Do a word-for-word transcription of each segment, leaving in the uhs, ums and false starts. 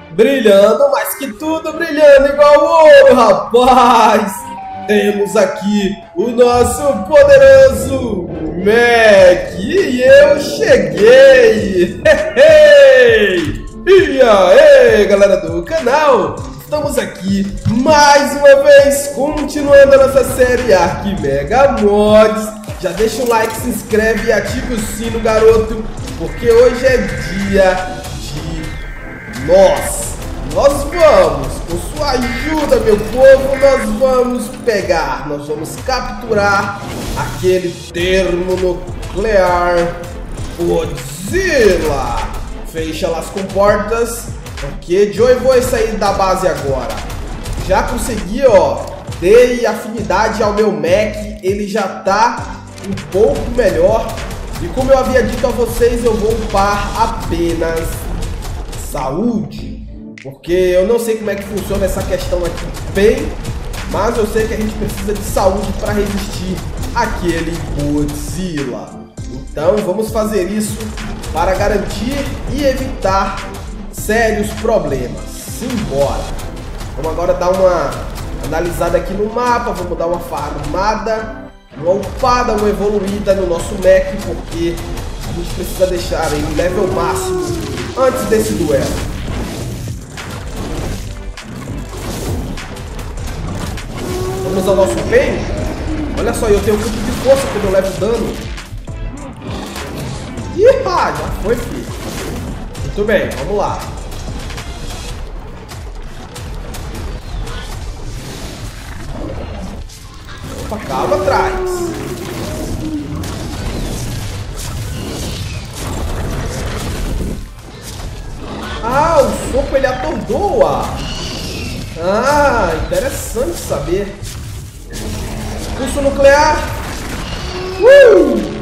Brilhando mais que tudo, brilhando igual ouro, rapaz! Temos aqui o nosso poderoso Mac e eu cheguei! E aí, galera do canal! Estamos aqui mais uma vez, continuando a nossa série Arquimega Mods. Já deixa o like, se inscreve e ativa o sino, garoto, porque hoje é dia de nós. Nós vamos, com sua ajuda, meu povo, nós vamos pegar, nós vamos capturar aquele termonuclear Godzilla. Fecha lá as comportas, porque Joey vou sair da base agora. Já consegui, ó, dei afinidade ao meu Mac, ele já tá um pouco melhor. E como eu havia dito a vocês, eu vou upar apenas saúde. Porque eu não sei como é que funciona essa questão aqui bem, mas eu sei que a gente precisa de saúde para resistir àquele Godzilla. Então vamos fazer isso para garantir e evitar sérios problemas. Simbora! Vamos agora dar uma analisada aqui no mapa, vamos dar uma farmada, uma upada, uma evoluída no nosso Mac, porque a gente precisa deixar ele level máximo antes desse duelo. Vamos ao nosso bem. Olha só, eu tenho um campo de força quando eu levo dano. Ih, já foi, filho. Muito bem, vamos lá. Opa, calma atrás. Ah, o soco ele atordoa. Ah, interessante saber. Pulso nuclear. Uh!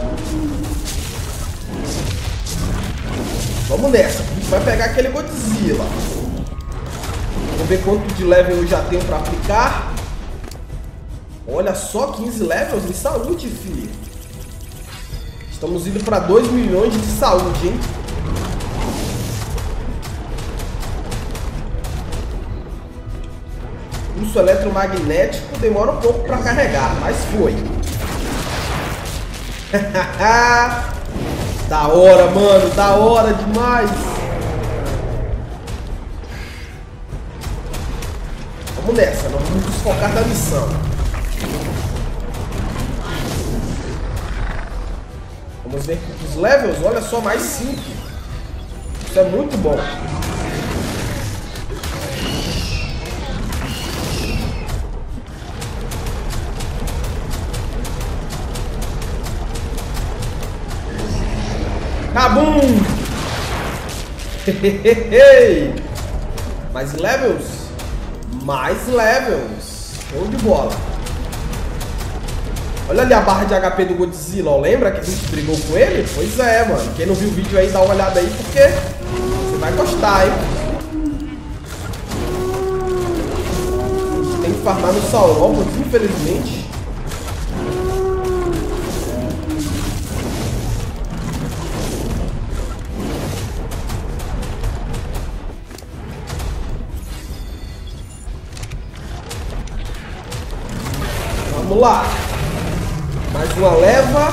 Vamos nessa. A gente vai pegar aquele Godzilla. Vamos ver quanto de level eu já tenho para aplicar. Olha só, quinze levels de saúde, filho. Estamos indo para dois milhões de saúde, hein? Pulso eletromagnético demora um pouco para carregar, mas foi. Da hora, mano, da hora demais. Vamos nessa, nós vamos desfocar da missão. Vamos ver aqui os levels, olha só, mais cinco. Isso é muito bom. Cabum! Mais levels? Mais levels! Show de bola! Olha ali a barra de H P do Godzilla, ó. Lembra que a gente brigou com ele? Pois é, mano. Quem não viu o vídeo aí, dá uma olhada aí, porque você vai gostar, hein? A gente tem que farmar no Sauron, infelizmente. Vamos lá. Mais uma leva.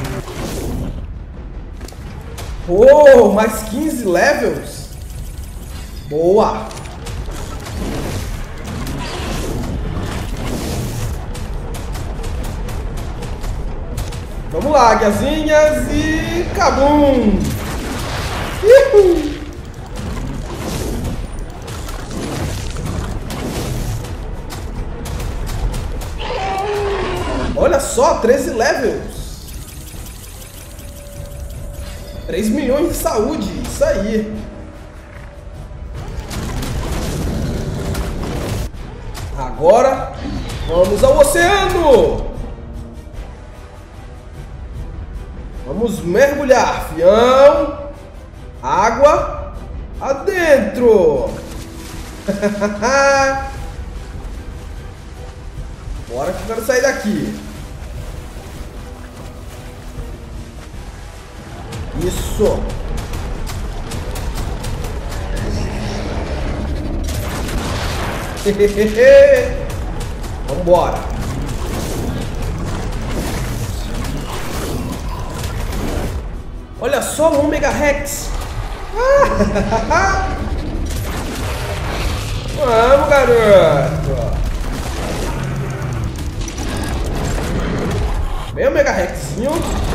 Oh, mais quinze levels. Boa. Vamos lá, águiazinhas e cabum. Uhul. Olha só, treze levels. três milhões de saúde, isso aí. Agora, vamos ao oceano. Vamos mergulhar, fião. Água adentro. Bora que eu quero sair daqui. Isso. Vambora. Olha só o Omega Rex. Vamos, garoto. Vem o Omega Rexinho.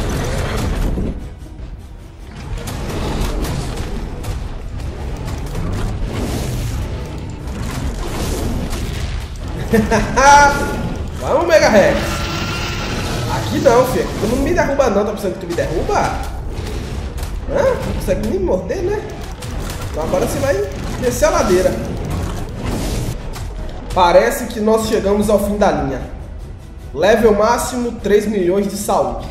Vamos, Mega Rex. Aqui não, filho. Tu não me derruba não. Tá pensando que tu me derruba? Hã? Não consegue nem morder, né? Então agora você vai descer a ladeira. Parece que nós chegamos ao fim da linha. Level máximo três milhões de saúde.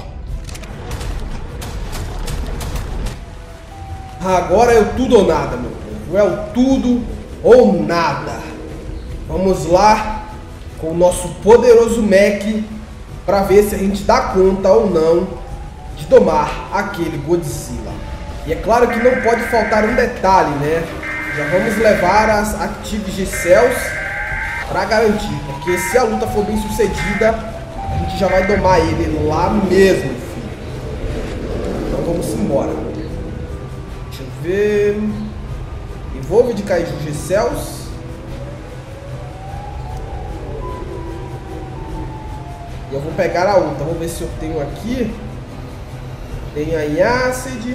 Agora é o tudo ou nada, meu povo. É o tudo ou nada. Vamos lá com o nosso poderoso mech para ver se a gente dá conta ou não de domar aquele Godzilla. E é claro que não pode faltar um detalhe, né? Já vamos levar as Active G-Cells para garantir, porque se a luta for bem sucedida, a gente já vai domar ele lá mesmo, filho. Então vamos embora. Deixa eu ver. Envolve de Kaiju G-Cells. E eu vou pegar a outra. Vamos ver se eu tenho aqui. Tem a Yacid.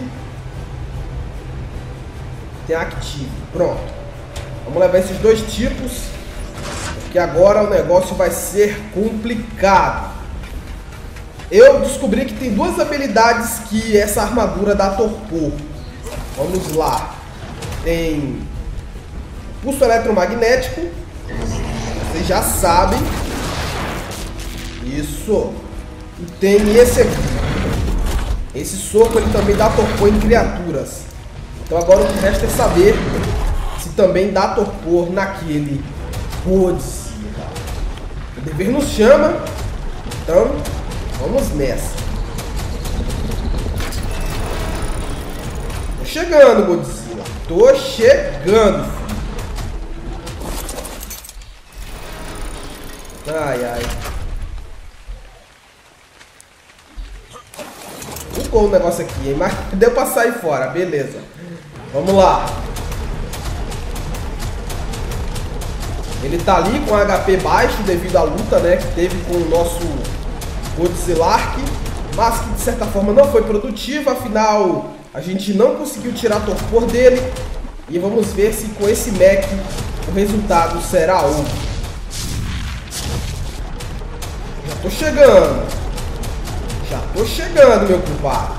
Tem a Active. Pronto. Vamos levar esses dois tipos. Porque agora o negócio vai ser complicado. Eu descobri que tem duas habilidades que essa armadura dá torpor. Vamos lá. Tem pulso eletromagnético. Vocês já sabem. Isso. E tem esse aqui. Esse soco ele também dá torpor em criaturas. Então agora o que resta é saber se também dá torpor naquele Godzilla. O dever nos chama. Então vamos nessa. Tô chegando, Godzilla. Tô chegando, filho. Ai, ai. O negócio aqui, hein? Mas deu pra sair fora, beleza. Vamos lá. Ele tá ali com H P baixo devido à luta, né, que teve com o nosso Godzilla, mas que de certa forma não foi produtiva, afinal a gente não conseguiu tirar torpor dele. E vamos ver se com esse mech o resultado será outro. Já tô chegando. Já tô chegando, meu compadre.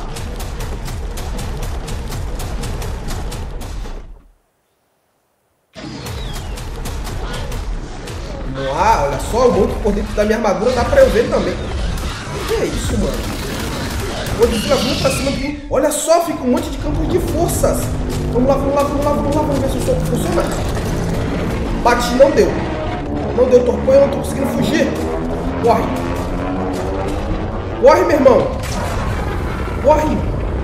Vamos lá, olha só o monte por dentro da minha armadura, dá pra eu ver também. O que é isso, mano? Vou desgravando pra cima de mim. Olha só, fica um monte de campos de forças. Vamos lá, vamos lá, vamos lá, vamos lá, vamos ver se o soco funciona. Bati, não deu. Não deu torpor, eu não tô conseguindo fugir. Corre. Corre, meu irmão. Corre.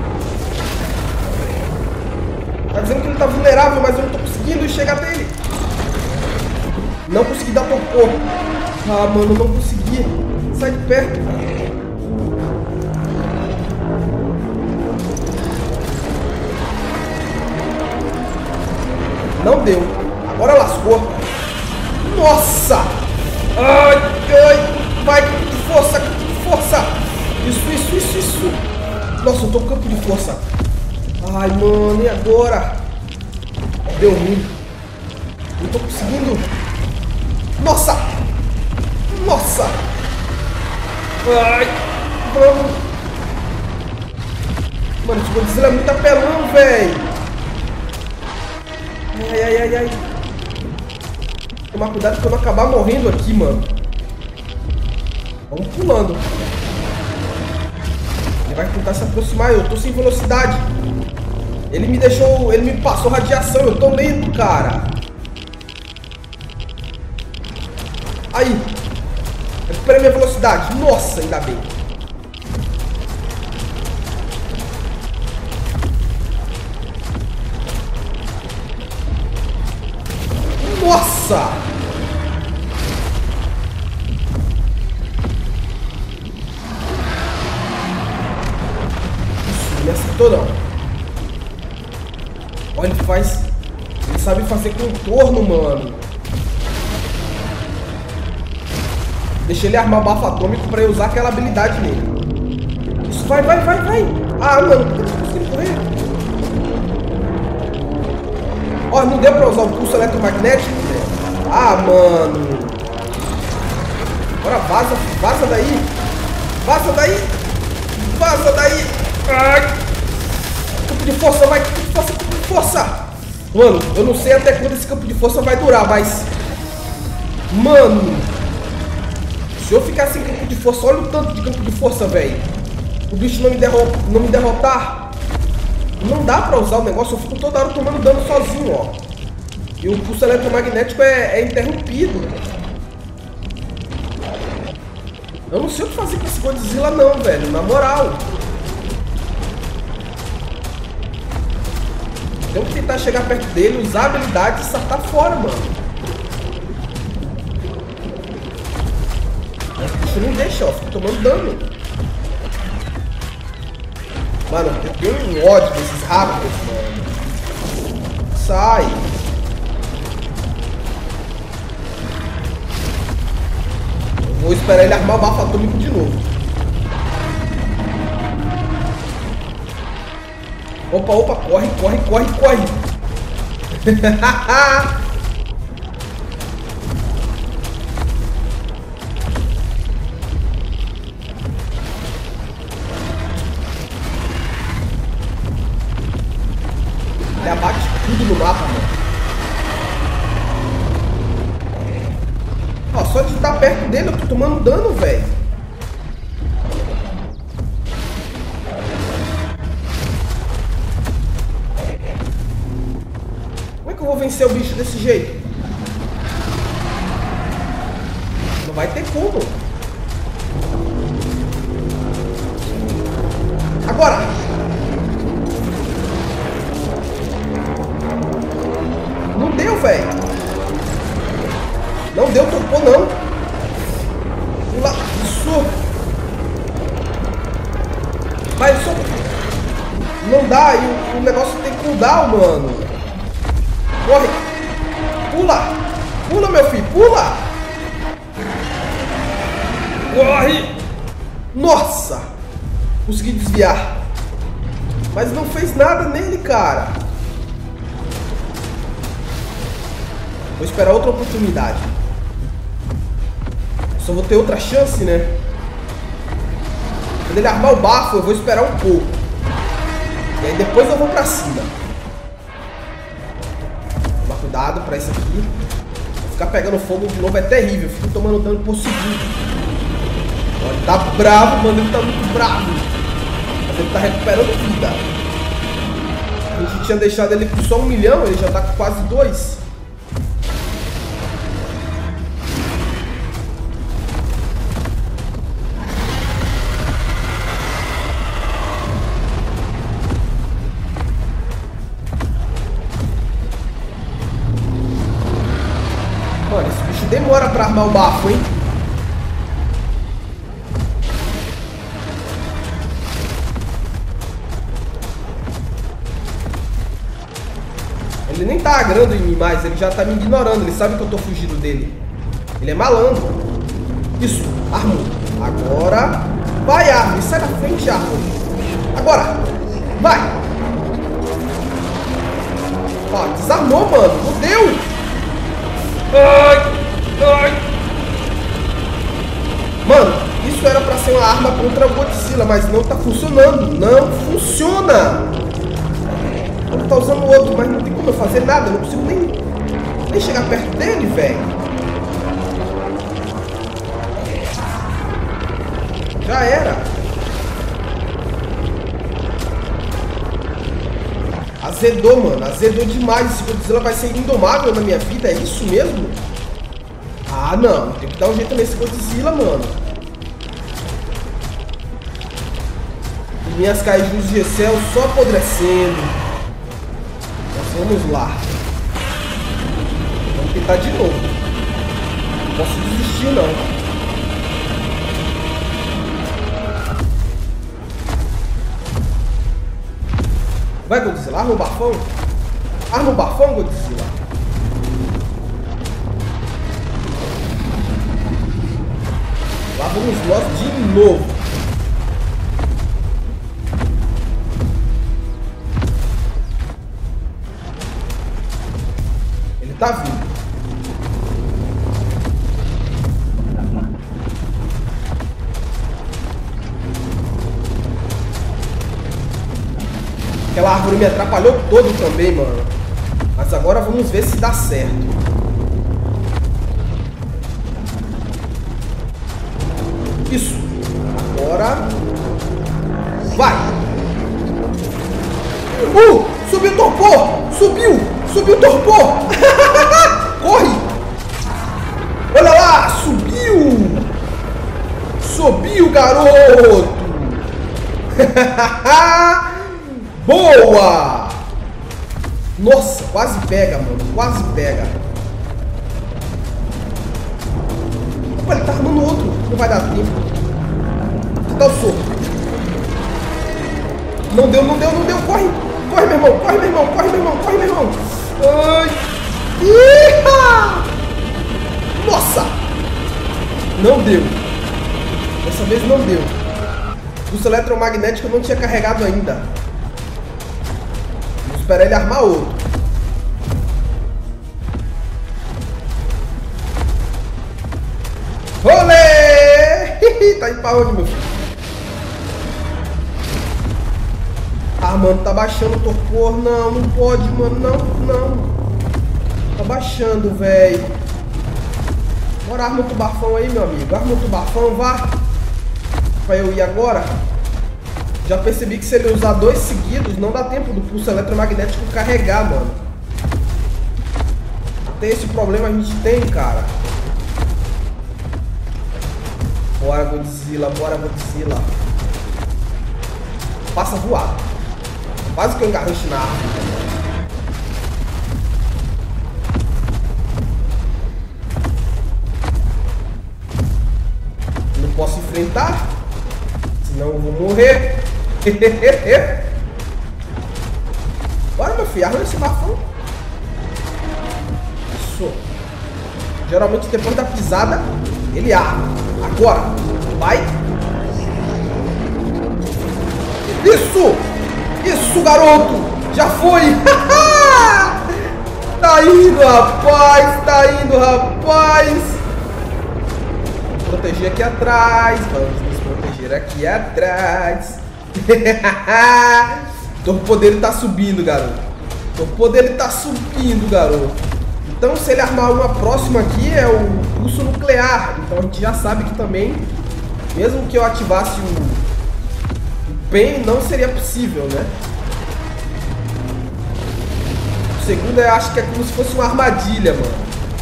Tá dizendo que ele tá vulnerável, mas eu não tô conseguindo chegar dele. Não consegui dar torpor. Ah, mano, não consegui. Sai de perto. Não deu. Agora lascou. Nossa. Ai, ai. Vai, força, força. Isso, isso, isso, isso. Nossa, eu tô com campo de força. Ai, mano, e agora? Deu ruim. Não tô conseguindo. Nossa. Nossa. Ai, vamos. Mano, esse Godzilla é muito apelão, velho. Ai, ai, ai, ai. Tomar cuidado pra eu não acabar morrendo aqui, mano. Vamos pulando. Ele vai tentar se aproximar. Eu tô sem velocidade. Ele me deixou... Ele me passou radiação. Eu tô lento, cara. Aí. Recuperei minha velocidade. Nossa, ainda bem. Nossa! sabe fazer contorno, mano. Deixa ele armar bafo atômico pra eu usar aquela habilidade nele. Isso, vai, vai, vai, vai. Ah, não. Não tô conseguindo correr. Ó, não deu pra usar o pulso eletromagnético? Ah, mano. Agora vaza, vaza daí. Vaza daí. Vaza daí. Ai. Campo de força, vai. Campo de força, campo de força. Mano, eu não sei até quando esse campo de força vai durar, mas... Mano... Se eu ficar sem campo de força, olha o tanto de campo de força, velho. O bicho não me, derro não me derrotar. Não dá pra usar o negócio, eu fico toda hora tomando dano sozinho, ó. E o pulso eletromagnético é, é interrompido. Eu não sei o que fazer com esse Godzilla não, velho, na moral. Tenho que tentar chegar perto dele, usar a habilidade e saltar fora, mano. Isso não deixa, ó, fico tomando dano. Mano, eu tenho um ódio desses rápidos, mano. Sai. Eu vou esperar ele armar o bafo atômico de novo. Opa, opa, corre, corre, corre, corre. Ele abate tudo no mapa, mano. Ó, só de estar perto dele eu tô tomando dano, velho. Como é que eu vou vencer o bicho desse jeito? Não vai ter como. Agora! Não deu, velho. Não deu, topou não. Pula. Isso. Vai, só. Não dá. E o, o negócio tem cooldown, mano. Corre. Pula. Pula, meu filho. Pula. Corre. Nossa. Consegui desviar. Mas não fez nada nele, cara. Vou esperar outra oportunidade. Só vou ter outra chance, né? Quando ele armar o bafo, eu vou esperar um pouco. E aí depois eu vou pra cima. Toma cuidado pra isso aqui. Ficar pegando fogo de novo é terrível. Eu fico tomando dano por segundo. Ele tá bravo, mano. Ele tá muito bravo. Mas ele tá recuperando vida. A gente tinha deixado ele com só um milhão. Ele já tá com quase dois. Mano, esse bicho demora pra armar o bafo, hein? Ele nem tá agrando em mim mais, ele já tá me ignorando, ele sabe que eu tô fugindo dele. Ele é malandro. Isso, armou. Agora, vai, Armin, sai da frente, Armin. Agora, vai. Ó, desarmou, mano, fodeu. Ai, ai. Mano, isso era pra ser uma arma contra o Godzilla, mas não tá funcionando. Não funciona. Ele tá usando o outro, mas não tem como eu fazer nada. Eu não consigo nem, nem chegar perto dele, velho. Já era. Azedou, mano. Azedou demais. Esse Godzilla vai ser indomável na minha vida. É isso mesmo? Ah, não. Tem que dar um jeito nesse Godzilla, mano. E minhas kaijus de G-Cell só apodrecendo. Vamos lá. Vamos tentar de novo. Não posso desistir, não. Vai, Godzilla, arma o bafão. Arma o bafão, Godzilla. Lá vamos nós de novo. Ele tá vindo. Aquela árvore me atrapalhou todo também, mano. Mas agora vamos ver se dá certo. Isso. Agora... vai. Uh! Subiu o torpor! Subiu! Subiu o torpor! Corre! Olha lá! Subiu! Subiu, garoto! Boa! Nossa, quase pega, mano. Quase pega. Opa, ele tá armando outro. Não vai dar tempo. Dá o soco. Não deu, não deu, não deu. Corre! Corre, meu irmão. Corre, meu irmão. Corre, meu irmão. Corre, meu irmão. Ai. Iha! Nossa! Não deu. Dessa vez não deu. O eletromagnético eu não tinha carregado ainda. Vou esperar ele armar outro. Olê! Tá indo pra onde, meu filho? Ah, mano, tá baixando o torpor. Não, não pode, mano. Não, não. Tá baixando, velho. Bora, arma o tubafão aí, meu amigo. Arma o tubafão, vá. Pra eu ir agora. Já percebi que se ele usar dois seguidos, não dá tempo do pulso eletromagnético carregar, mano. Até esse problema a gente tem, cara. Bora, Godzilla, bora, Godzilla. Passa voado. Quase que eu engarrancho na árvore. Não posso enfrentar, senão eu vou morrer. Bora, meu filho, arranha esse bafão. Isso. Geralmente depois da pisada, ele arma. Agora, vai. Isso! Isso, garoto! Já foi! Tá indo, rapaz! Tá indo, rapaz! Vamos proteger aqui atrás. Vamos nos proteger aqui atrás. O torpor dele tá subindo, garoto. O torpor dele tá subindo, garoto. Então, se ele armar uma próxima aqui, é o pulso nuclear. Então, a gente já sabe que também, mesmo que eu ativasse o, o Pain, não seria possível, né? O segundo, eu acho que é como se fosse uma armadilha, mano.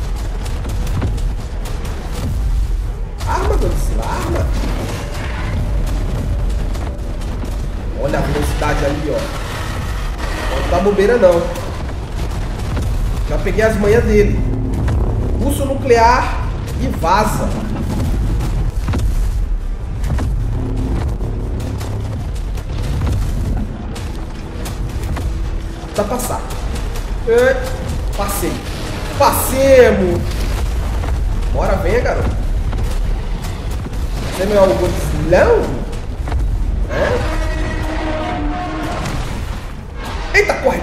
Arma, Godzilla, arma. Olha a velocidade ali, ó. Não dá bobeira, não. Já peguei as manhas dele. Pulso nuclear e vaza. Tá passar. É, passei. Passemos. Bora, venha, garoto. Você não é o Godzilla? É? Eita, corre!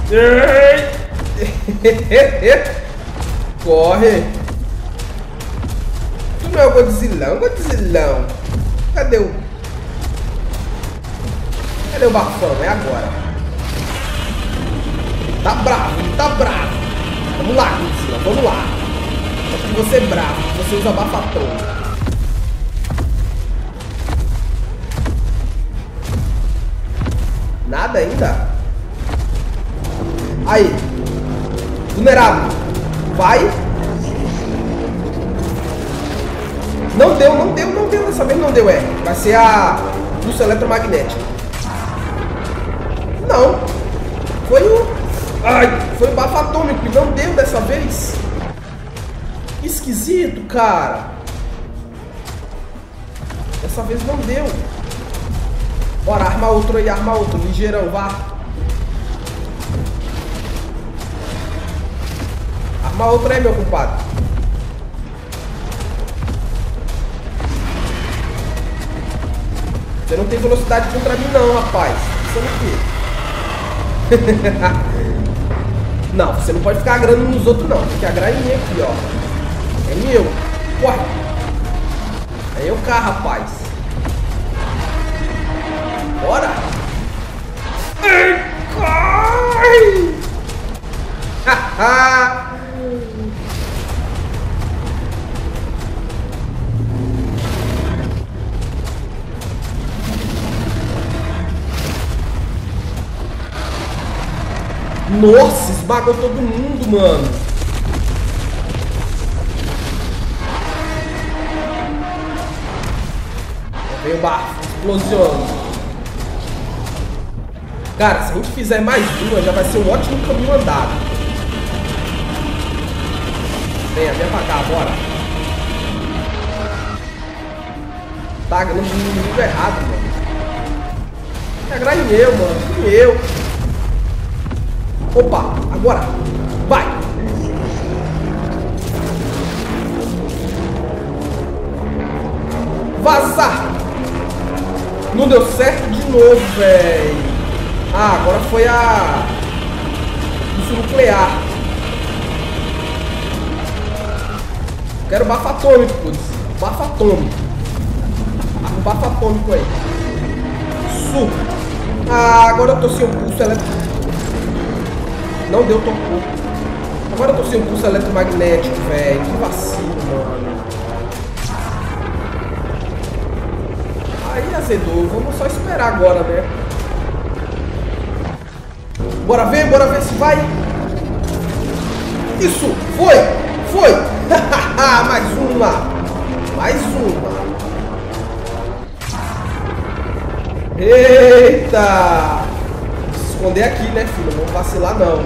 Corre! Tu não é o Godzilla, Godzilla? Cadê o... Cadê o bafão? É agora. Tá bravo, ele tá bravo. Vamos lá, Godzilla, vamos lá. Acho que você é bravo, você usa bafatão. Nada ainda? Aí. Vulnerável. Vai. Não deu, não deu, não deu. Dessa vez não deu, é. Vai ser a pulso eletromagnético. Não. Foi o... Ai, foi o bafo atômico. Não deu dessa vez. Que esquisito, cara. Dessa vez não deu. Bora, arma outro aí, arma outro. Ligeirão, vá. Uma outra aí, meu compadre. Você não tem velocidade contra mim não, rapaz. Você não quer. Não, você não pode ficar agrando nos outros não. Tem que agrar em mim aqui, ó. É meu. Corre. É eu cá, rapaz. Bora. Corre. Haha. Nossa, esmagou todo mundo, mano. Veio o barco explosiando. Cara, se a gente fizer mais uma, já vai ser um ótimo caminho andado. Venha, vem pra cá, bora. Tá, no inimigo errado, mano. Agora é meu, mano. E eu. Opa, agora. Vai. Vazar. Não deu certo de novo, velho. Ah, agora foi a... Isso nuclear. Quero bafo atômico, putz. Bafo atômico. Um bafo atômico aí. Suco. Ah, agora eu tô sem o pulso elétrico. Não deu, tocou. Agora eu tô sem o pulso eletromagnético, velho. Que vacilo, mano. Aí azedou. Vamos só esperar agora, né? Bora ver, bora ver se vai. Isso, foi, foi. Mais uma. Mais uma. Eita. Esconder aqui, né, filho? Não vamos vacilar, não.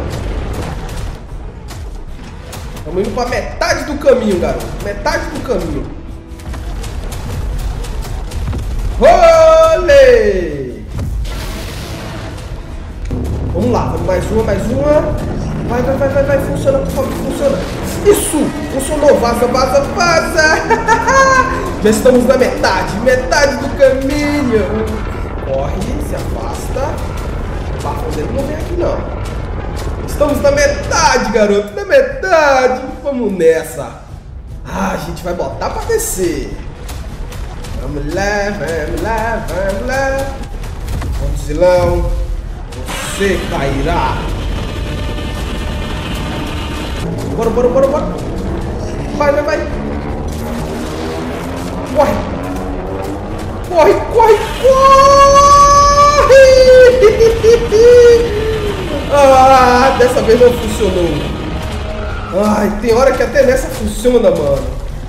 Estamos indo pra metade do caminho, garoto. Metade do caminho. Olê! Vamos lá, vamos mais uma, mais uma. Vai, vai, vai, vai, vai. Funciona, por favor, funciona. Isso! Funcionou. Vaza, vaza, vaza. Já estamos na metade. Metade do caminho. Corre, se afasta. O bafão dele não vem aqui, não. Estamos na metade, garoto. Na metade. Vamos nessa. Ah, a gente vai botar pra descer. Vamos lá, vamos lá, vamos lá. Godzilão, você cairá. Bora, bora, bora, bora. Vai, vai, vai. Corre. Corre, corre, corre. Ah, dessa vez não funcionou. Ai, tem hora que até nessa funciona, mano.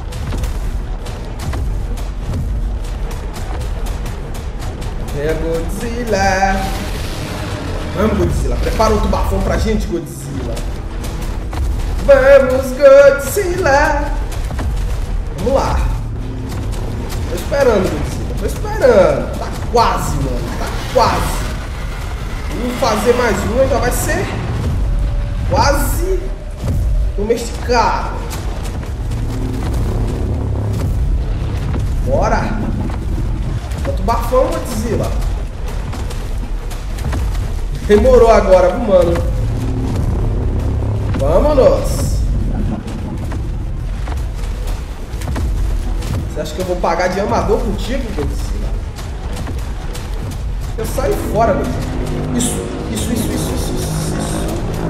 É Godzilla. Vamos, Godzilla. Prepara outro bafão pra gente, Godzilla. Vamos, Godzilla. Vamos lá. Tô esperando, Godzilla. Tô esperando. Tá quase, mano. Tá quase. Vamos fazer mais um. Ainda vai ser quase domesticado. Bora. Bota o bafão, Godzilla. Demorou agora, mano. Vamos. Você acha que eu vou pagar de amador contigo, Godzilla? Eu saio fora, Godzilla. Isso, isso, isso, isso, isso, isso.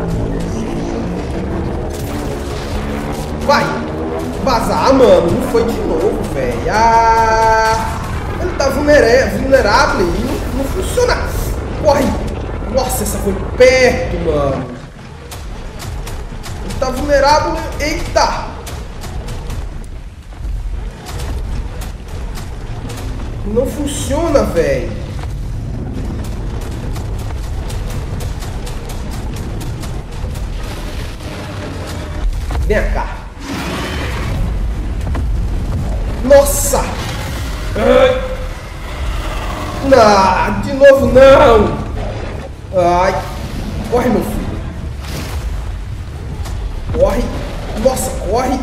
Vai. Vazar, mano. Não foi de novo, velho. Ah... Ele tá vulnerável e não, não funciona. Corre. Nossa, essa foi perto, mano. Ele tá vulnerável. Eita. Não funciona, velho. Vem cá. Nossa. Ai. Não, de novo não. Ai. Corre, meu filho. Corre. Nossa, corre.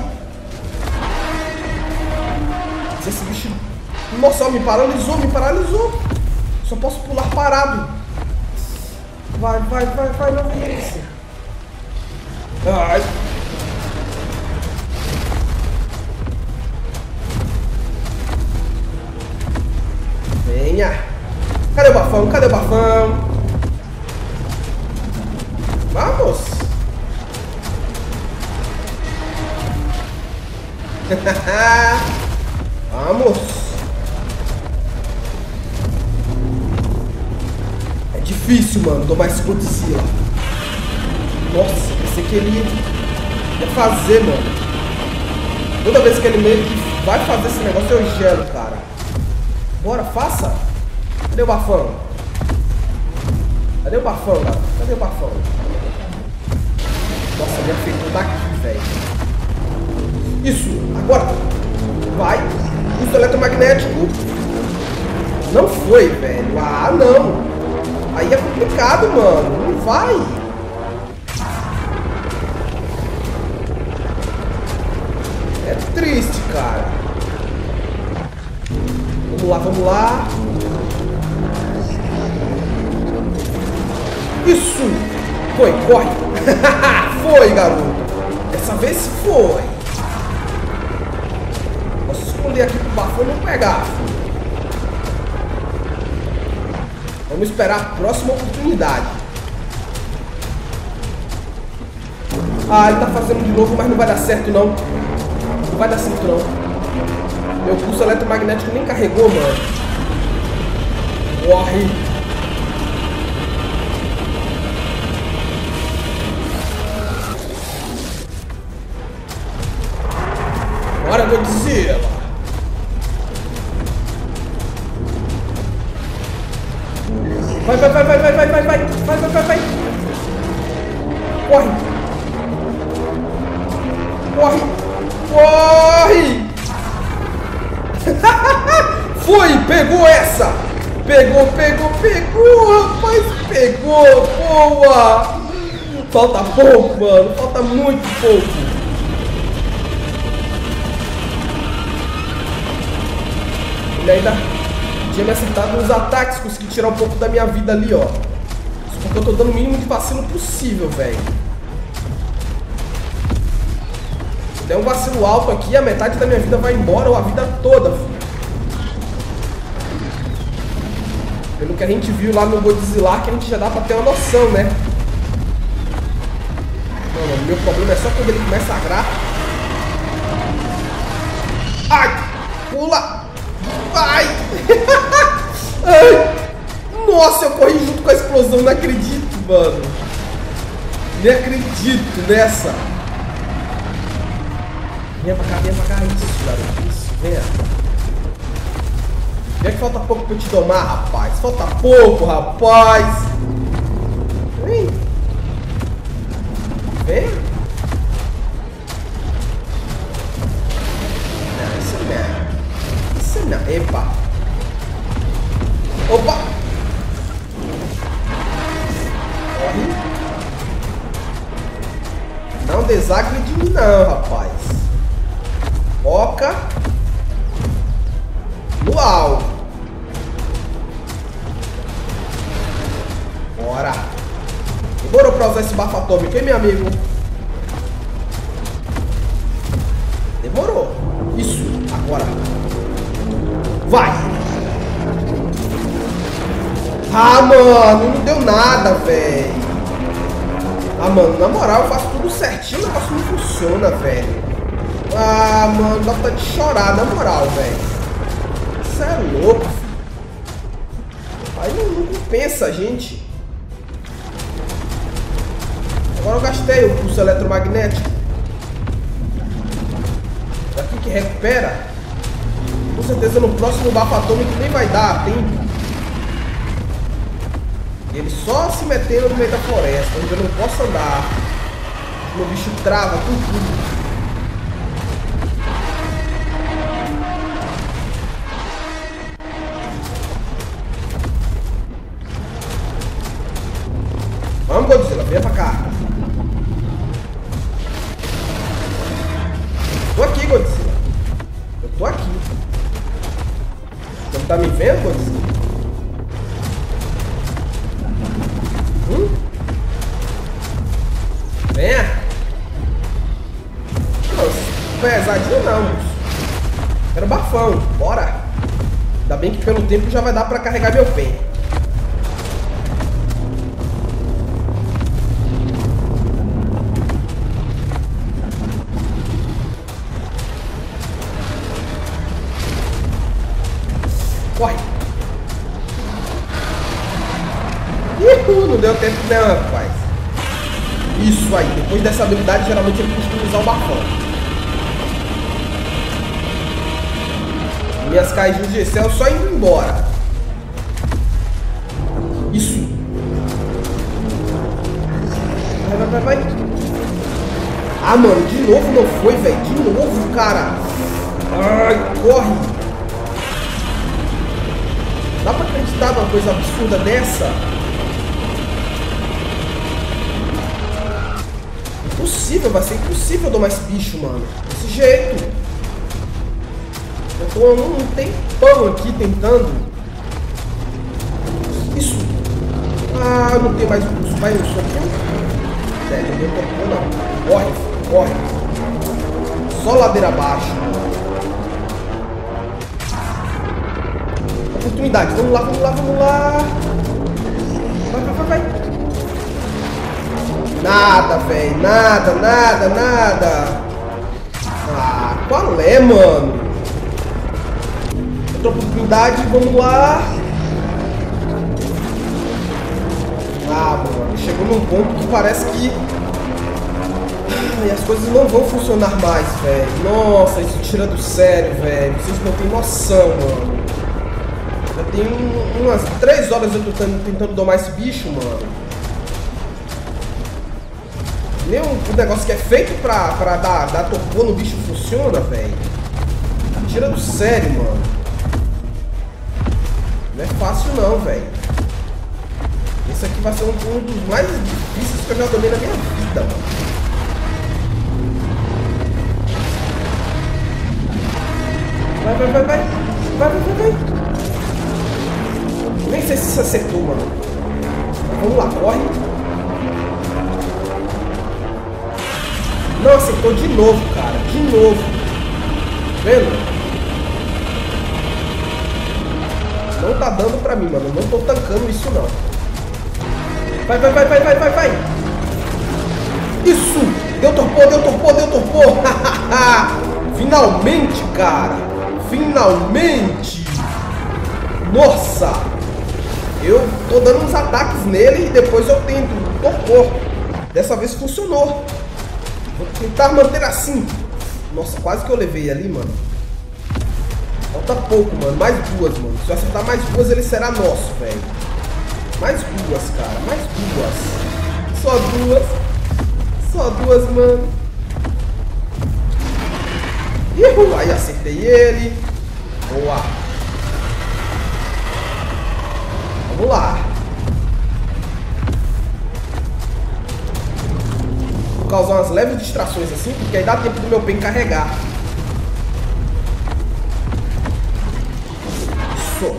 Esse bicho... Nossa, me paralisou, me paralisou. Só posso pular parado. Vai, vai, vai, vai, não vem esse. Ai. Venha. Cadê o bafão? Cadê o bafão? Vamos. Vamos. É difícil, mano, tomar esse Godzilla. Nossa, pensei que ele ia fazer, mano. Toda vez que ele meio que vai fazer esse negócio, eu gelo, cara. Bora, faça. Cadê o bafão? Cadê o bafão, cara? Cadê o bafão? Nossa, ele afetou daqui, velho. Isso, agora. Vai. Isso eletromagnético. Não foi, velho. Ah, não. Aí é complicado, mano. Não vai. É triste, cara. Vamos lá, vamos lá. Isso. Foi, corre. Foi, garoto. Dessa vez foi. Posso esconder aqui pro bafão não pegar. Vamos esperar a próxima oportunidade. Ah, ele tá fazendo de novo, mas não vai dar certo, não. Não vai dar certo, não. Meu pulso eletromagnético nem carregou, mano. Corre. Bora, Godzilla. Vai, vai, vai, vai, vai, vai, vai, vai, vai, vai, vai, vai. Corre. Corre. Corre. Foi, pegou essa. Pegou, pegou, pegou, rapaz, pegou, boa. Falta pouco, mano, falta muito pouco. Ele ainda tinha me acertado nos ataques, consegui tirar um pouco da minha vida ali, ó. Isso porque eu tô dando o mínimo de vacilo possível, velho. Se der um vacilo alto aqui, a metade da minha vida vai embora, ou a vida toda, filho. Pelo que a gente viu lá no Godzilla, que a gente já dá pra ter uma noção, né? Não, mano, meu problema é só quando ele começa a agrar. Ai! Pula! Vai! Ai! Nossa, eu corri junto com a explosão, não acredito, mano. Nem acredito nessa. Venha pra cá, venha pra cá. Isso, garoto. Isso, venha. Vem que falta pouco pra eu te domar, rapaz. Falta pouco, rapaz. Vem. Vem. Não, isso não. Isso não. Epa. Opa. Corre. Não desagre de mim não, rapaz. Foca no alvo. Bora. Demorou pra usar esse bafo atômico, hein, meu amigo? Demorou. Isso. Agora. Vai. Ah, mano. Não deu nada, velho. Ah, mano. Na moral, eu faço tudo certinho. O negócio não funciona, velho. Ah, mano. Dá vontade de chorar, na moral, velho. Isso é louco, filho. Aí não, não compensa, gente. Agora eu gastei o pulso eletromagnético. Daqui que recupera. Com certeza no próximo bafo atômico nem vai dar tempo. Ele só se metendo no meio da floresta, onde eu não posso andar. Meu bicho trava com tudo. Vamos, Godzilla, vem pra cá. Godzilla. Eu tô aqui. Você não tá me vendo, Godzilla? Hum? Venha. Não, pesadinho não, moço. Quero bafão. Bora. Ainda bem que pelo tempo já vai dar pra carregar meu pen. Corre! Ih, não deu tempo não, rapaz. Isso aí, depois dessa habilidade geralmente ele costuma usar o bafão. Minhas caixas de céu só indo embora. Isso! Vai, vai, vai, vai! Ah, mano, de novo não foi, velho. De novo, cara. Ai, corre! Dá pra acreditar numa coisa absurda dessa? Impossível, vai ser impossível domar esse bicho, mano. Desse jeito. Eu tô um tempão aqui tentando. Isso. Ah, não tem mais impulso. Vai no soquinho. É, não deu tempo, não. Corre, corre. Só ladeira abaixo. Oportunidade. Vamos lá, vamos lá, vamos lá. Vai, vai, vai, vai. Nada, velho. Nada, nada, nada. Ah, qual é, mano? Outra oportunidade, vamos lá. Ah, mano. Chegou num ponto que parece que... E as coisas não vão funcionar mais, velho. Nossa, isso tira do sério, velho. Vocês não têm noção, mano. Já tem um, umas três horas eu tô tentando, tentando domar esse bicho, mano. Nem o, o negócio que é feito pra, pra dar, dar torpor no bicho funciona, velho. Tira do sério, mano. Não é fácil não, velho. Esse aqui vai ser um, um dos mais difíceis que eu já domei na minha vida, mano. Vai, vai, vai, vai. Vai, vai, vai, vai. Nem sei se isso acertou, mano. Vamos lá, corre. Não acertou de novo, cara. De novo. Vendo? Não tá dando pra mim, mano. Não tô tancando isso, não. Vai, vai, vai, vai, vai, vai, vai. Isso! Deu torpor, deu torpor, deu torpor. Finalmente, cara. Finalmente. Nossa. Eu tô dando uns ataques nele e depois eu tento torpor. Dessa vez funcionou. Vou tentar manter assim. Nossa, quase que eu levei ali, mano. Falta pouco, mano. Mais duas, mano. Se eu acertar mais duas, ele será nosso, velho. Mais duas, cara. Mais duas. Só duas. Só duas, mano. Uhul. Aí acertei ele. Boa. Vamos lá. Vou causar umas leves distrações assim, porque aí dá tempo do meu pen carregar. Isso.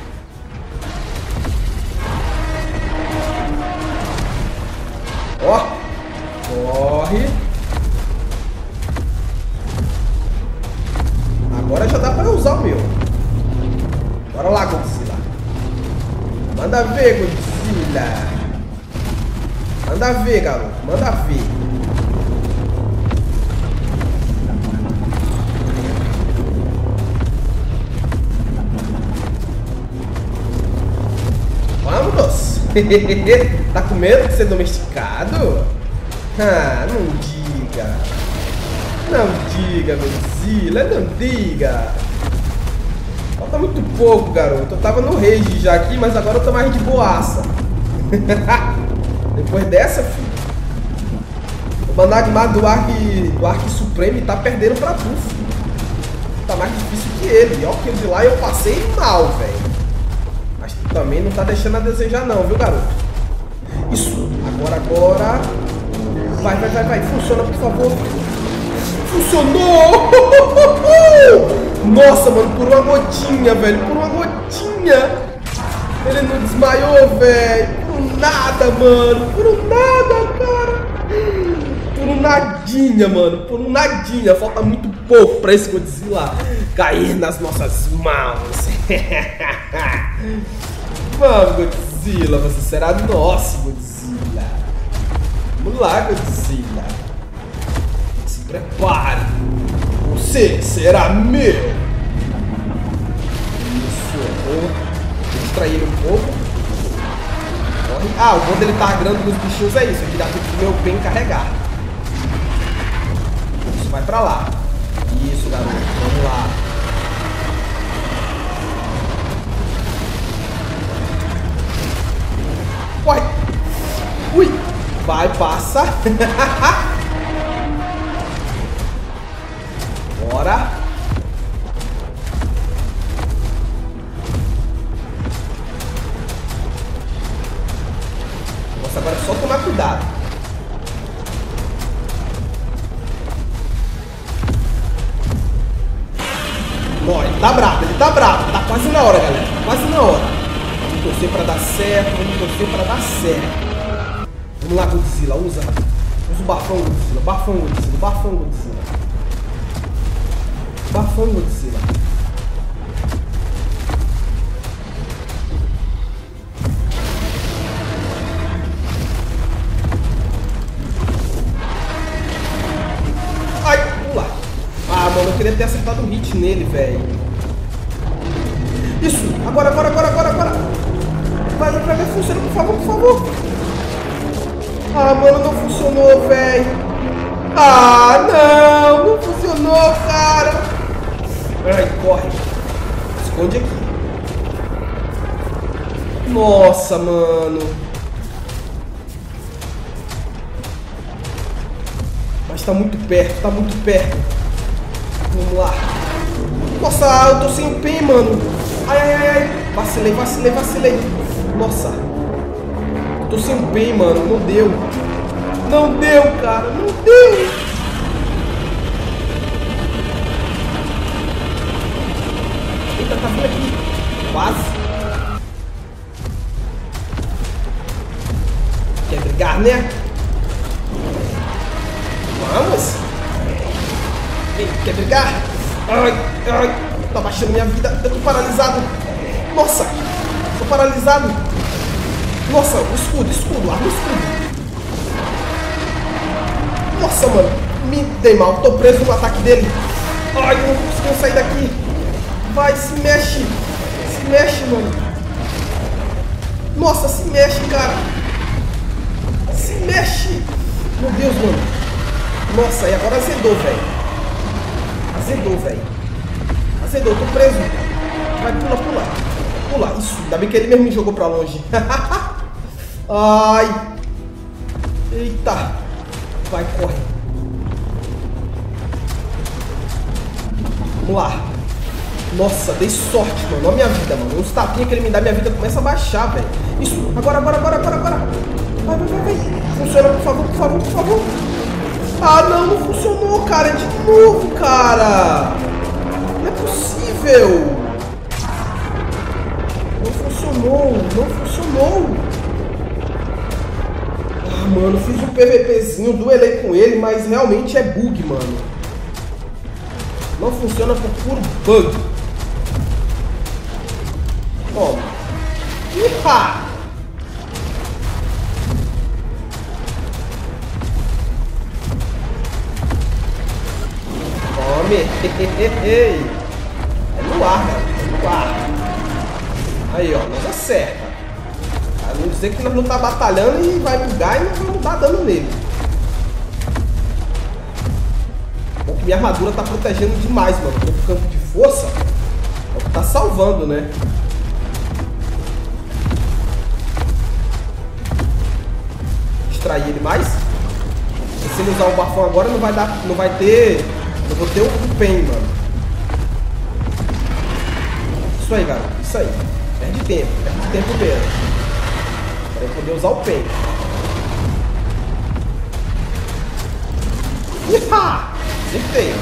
Ó. Corre. Agora já dá pra usar o meu. Bora lá, Godzilla. Manda ver, Godzilla. Manda ver, garoto. Manda ver. Vamos. Tá com medo de ser domesticado? Ah, não diga. Não diga, Godzilla. Não diga. Falta muito pouco, garoto. Eu tava no rage já aqui, mas agora eu tô mais de boaça. Depois dessa, filho. O Banagmar do Ark, do Ark Supreme tá perdendo pra tu, filho. Tá mais difícil que ele. Ó, que eu de lá eu passei mal, velho. Mas tu também não tá deixando a desejar não, viu, garoto? Isso. Agora, agora. Vai, vai, vai, vai. Funciona, por favor. Funcionou! Nossa, mano, por uma gotinha, velho. Por uma gotinha. Ele não desmaiou, velho. Por nada, mano. Por um nada, cara. Por um nadinha, mano. Por um nadinha. Falta muito pouco pra esse Godzilla cair nas nossas mãos. Vamos, Godzilla. Você será nosso, Godzilla. Vamos lá, Godzilla. Se prepare. Você será meu. Isso. Vou distrair ele um pouco. Corre. Ah, o bom dele tá grande nos bichinhos é isso. Aqui dá tempo do meu bem carregar. Isso, vai pra lá. Isso, garoto. Vamos lá. Corre. Ui. Vai, passa. Bora. Nossa, agora é só tomar cuidado. Ó, ele tá bravo, ele tá bravo. Tá quase na hora, galera. Quase na hora. Vamos torcer pra dar certo. Vamos torcer pra dar certo. Vamos lá, Godzilla. Usa. Usa o bafão, Godzilla. Bafão, Godzilla. Bafão, Godzilla. Bafão, Godzilla. Ai, pula. Ah, mano, eu queria ter acertado um hit nele, velho. Isso. Agora, agora, agora, agora, agora. Vai, vai, vai. Funciona, por favor, por favor. Ah, mano, não funcionou, velho. Ah, não. Não funcionou, cara. Ai, corre. Esconde aqui. Nossa, mano. Mas tá muito perto, tá muito perto. Vamos lá. Nossa, eu tô sem o pen, mano. Ai, ai, ai, ai. Vacilei, vacilei, vacilei. Nossa. Eu tô sem o pen, mano. Não deu. Não deu, cara. Não deu. Tá vindo aqui. Quase. Quer brigar, né? Vamos. Ei, quer brigar? Ai, ai. Tá baixando minha vida. Eu tô paralisado. Nossa. Tô paralisado. Nossa, o escudo, escudo. Arma o escudo. Nossa, mano. Me dei mal. Tô preso no ataque dele. Ai, não tô conseguindo sair daqui. Vai, se mexe. Se mexe, mano. Nossa, se mexe, cara. Se mexe. Meu Deus, mano. Nossa, e agora azedou, velho. Azedou, velho. Azedou, tô preso. Vai, pula, pula. Pula. Isso, ainda bem que ele mesmo me jogou pra longe. Ai. Eita. Vai, corre. Vamos lá. Nossa, dei sorte, mano. Olha a minha vida, mano. Uns tapinhas que ele me dá, minha vida começa a baixar, velho. Isso. Agora, agora, agora, agora, agora. Vai, vai, vai, vai. Funciona, por favor, por favor, por favor. Ah, não, não funcionou, cara. De novo, cara. Não é possível. Não funcionou, não funcionou. Ah, mano, fiz um PVPzinho, duelei com ele, mas realmente é bug, mano. Não funciona por puro bug. Toma. Iha! Tome. É no ar, cara. É no ar. Aí, ó. Nós acerta. Pra não dizer que nós não tá batalhando e vai bugar e nós vamos dar dano nele. Bom que minha armadura tá protegendo demais, mano. O campo de força é o que tá salvando, né? Distrair ele mais. E se ele usar o bafão agora, não vai dar. Não vai ter. Eu vou ter o pen, mano. Isso aí, garoto. Isso aí. Perde tempo. Perde tempo mesmo. Pra eu poder usar o pen. Iha! Acertei.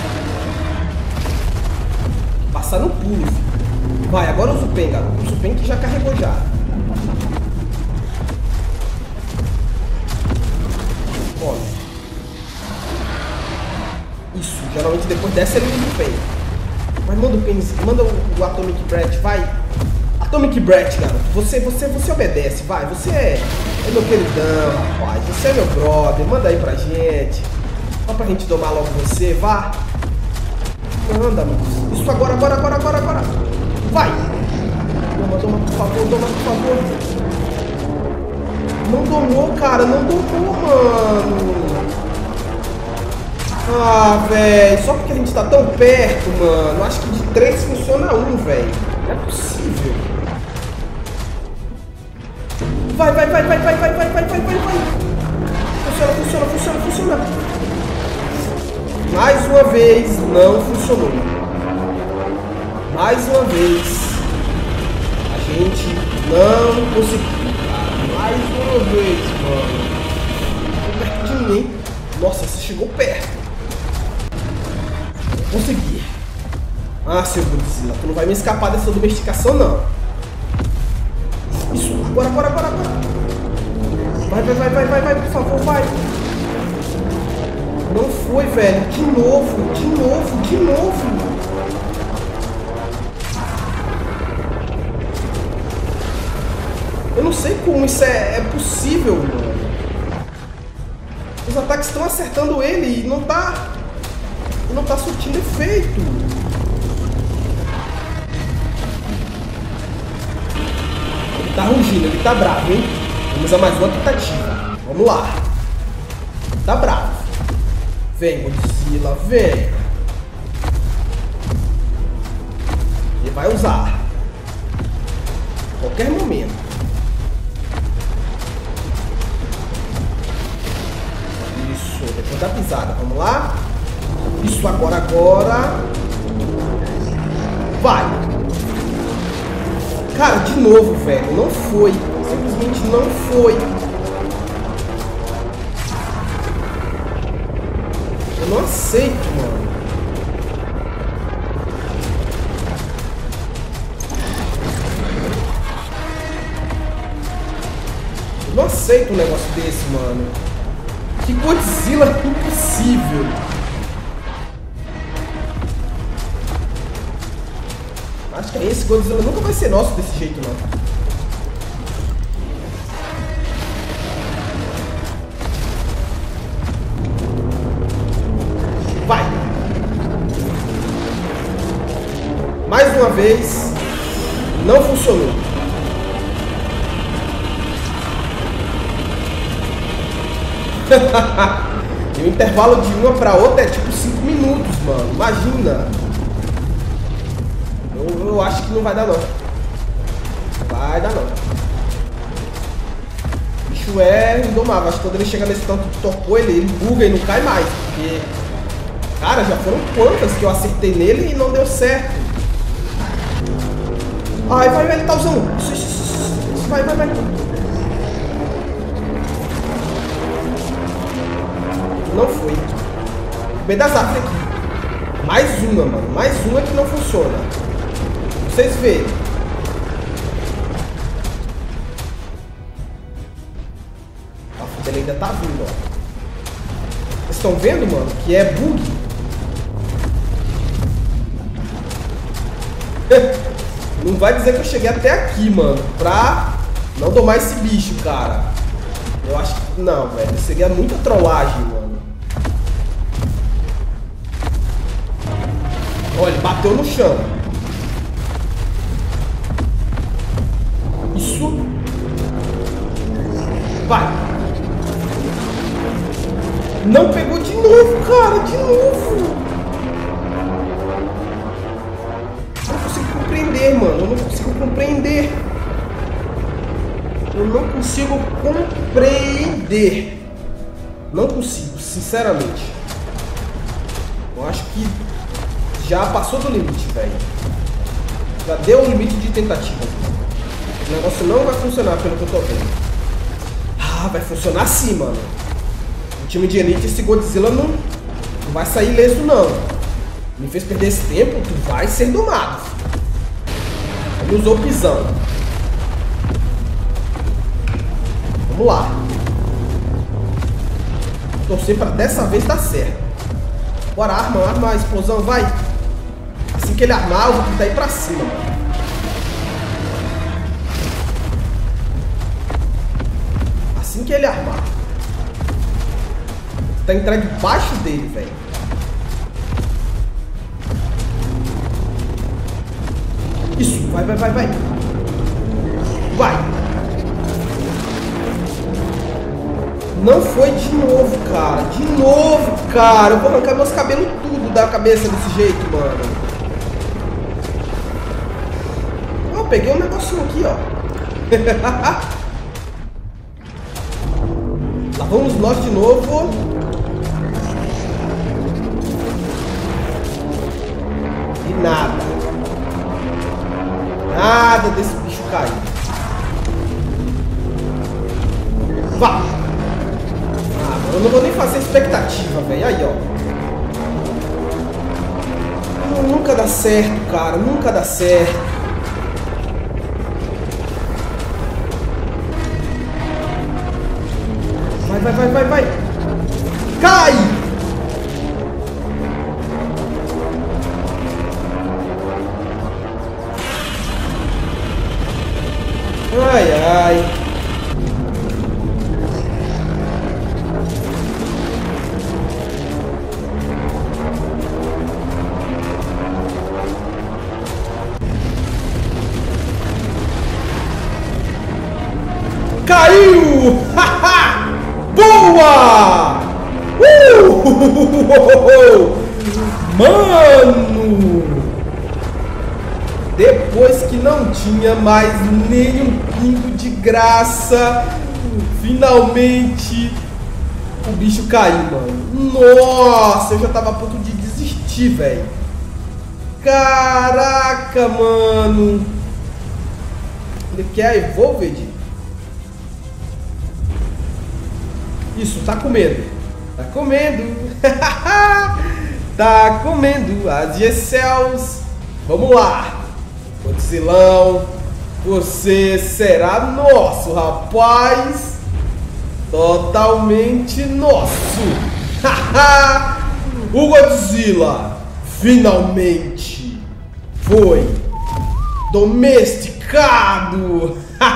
Passar no pulo, filho. Vai, agora usa o Pen, garoto. Usa o Pen que já carregou já. Olha. Isso, geralmente depois dessa ele usa o Pen. Mas manda o Pen, manda o, o Atomic Breath, vai. Atomic Breath, garoto. Você, você, você obedece, vai. Você é, é meu queridão, rapaz. Você é meu brother. Manda aí pra gente. Só pra gente domar logo você, vá. Manda, mano. Isso agora, agora, agora, agora, agora. Vai. Toma, toma, por favor, toma, por favor. Não domou, cara. Não domou, mano. Ah, velho. Só porque a gente tá tão perto, mano. Acho que de três funciona um, velho. Não é possível. Vai, vai, vai, vai, vai, vai, vai, vai, vai, vai, vai. Funciona, funciona, funciona, funciona. Mais uma vez, não funcionou. Mais uma vez, a gente não conseguiu, cara. Mais uma vez, mano. Ficou perto de mim, hein? Nossa, você chegou perto. Consegui. Ah, seu Godzilla, tu não vai me escapar dessa domesticação, não. Isso, agora, agora, agora, agora. Vai, vai, vai, vai, vai, vai, por favor, vai. Não foi, velho. De novo, de novo, de novo. Eu não sei como isso é, é possível, mano. Os ataques estão acertando ele e não tá... Não tá surtindo efeito. Ele tá rugindo, ele tá bravo, hein? Vamos a mais uma tentativa. Vamos lá. Tá bravo. Vem, Godzilla, vem. Ele vai usar. Qualquer momento. Isso, depois da pisada. Vamos lá. Isso, agora, agora. Vai. Cara, de novo, velho. Não foi. Simplesmente não foi. Eu não aceito, mano. Eu não aceito um negócio desse, mano. Que Godzilla impossível. Acho que esse Godzilla nunca vai ser nosso desse jeito, não. Vai! Mais uma vez, não funcionou. E o intervalo de uma pra outra é tipo cinco minutos, mano. Imagina! Eu, eu acho que não vai dar, não. Vai dar, não. O bicho é indomável. Acho que quando ele chega nesse tanto que tocou, ele, ele buga e não cai mais. Porque... Cara, já foram quantas que eu acertei nele e não deu certo. Ai, vai, vai, ele tá usando. Isso, isso, isso, isso, vai, vai, vai. Não foi. Pedaço aqui. Mais uma, mano. Mais uma que não funciona. Vocês verem. A foda ainda tá vindo, ó. Vocês estão vendo, mano? Que é bug. Não vai dizer que eu cheguei até aqui, mano, pra não domar esse bicho, cara. Eu acho que... Não, velho. Isso seria muita trollagem, mano. Olha, ele bateu no chão. Isso. Vai. Não pegou de novo, cara. De novo. Mano, eu não consigo compreender. Eu não consigo compreender. Não consigo, sinceramente. Eu acho que já passou do limite, velho. Já deu o limite de tentativa. O negócio não vai funcionar, pelo que eu tô vendo. Ah, vai funcionar sim, mano. O time de Elite, esse Godzilla não, não vai sair ileso, não. Me fez perder esse tempo, tu vai ser domado. Ele usou o pisão. Vamos lá. Torcer pra dessa vez dar certo. Bora, arma, arma a explosão, vai. Assim que ele armar, eu vou tentar ir pra cima, mano. Assim que ele armar. Tá entrar debaixo dele, velho. Isso, vai, vai, vai, vai. Vai. Não foi de novo, cara. De novo, cara. Eu vou arrancar meus cabelos tudo da cabeça desse jeito, mano. Eu peguei um negocinho aqui, ó. Lá vamos nós de novo. E nada. Nada desse bicho cair. Vá! Ah, mano, eu não vou nem fazer expectativa, velho. Aí, ó. Não, nunca dá certo, cara. Nunca dá certo. Vai, vai, vai, vai, vai. Cai! Ai, ai. Caiu! Boa! Uh! Mano! Depois que não tinha mais nenhum pingo de graça, finalmente o bicho caiu, mano. Nossa, eu já tava a ponto de desistir, velho. Caraca, mano. Ele quer a Evolved? Isso, tá comendo. Tá comendo. Tá comendo as G-Cells. Vamos lá. Godzillão, você será nosso, rapaz. Totalmente nosso. O Godzilla finalmente foi domesticado.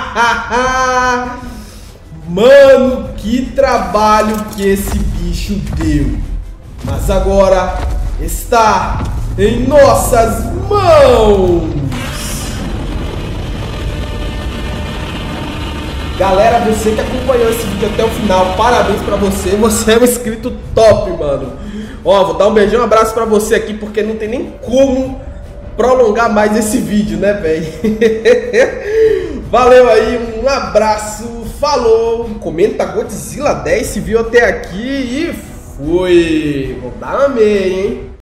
Mano, que trabalho que esse bicho deu. Mas agora está em nossas mãos. Galera, você que acompanhou esse vídeo até o final, parabéns pra você. Você é um inscrito top, mano. Ó, vou dar um beijão, um abraço pra você aqui, porque não tem nem como prolongar mais esse vídeo, né, velho? Valeu aí, um abraço, falou. Comenta Godzilla dez se viu até aqui e fui. Vou dar uma meia, hein?